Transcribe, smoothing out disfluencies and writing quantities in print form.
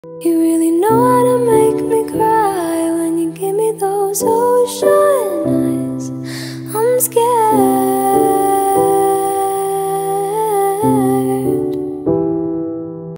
You really know how to make me cry when you give me those ocean eyes. I'm scared.